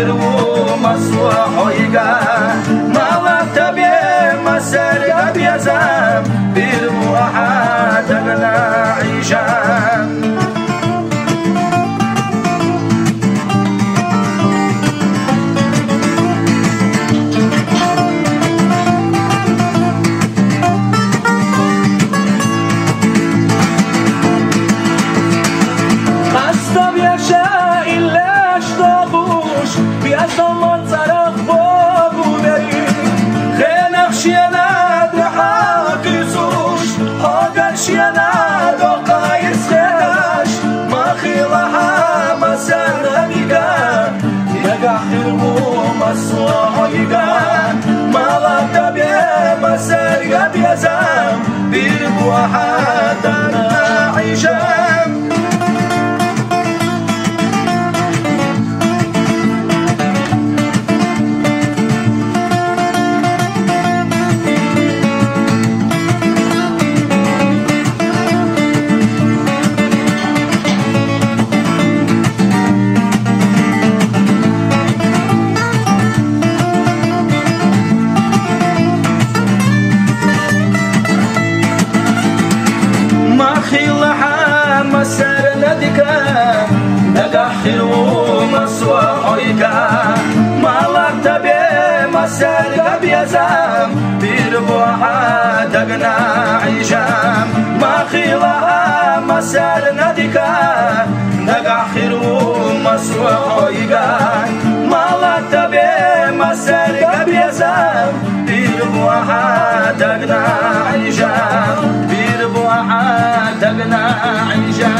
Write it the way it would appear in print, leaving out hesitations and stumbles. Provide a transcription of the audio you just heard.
خير ومصلحيقا مالا تبي مسار بيزام بالوحدة تغنى عيشان زمان طرف بابو بری خیلی خشیانه در حقی سوش آگر شیانه دو قایس خیش ما خیلی همه سر نمیگن نگه خیرمو مصلحیگن مالا تبیه مسر بیزم بیر بوحدن عیشم مسار نديكا نجاحل ومصلحيكا مالك تبي مسار بيزام بيربوحة تغنى عيشام ما خيلها مسار نديكا نجاحل ومصلحيكا مالك تبي مسار بيزام بيربوحة تغنى عيشام بيربوحة تغنى عيشام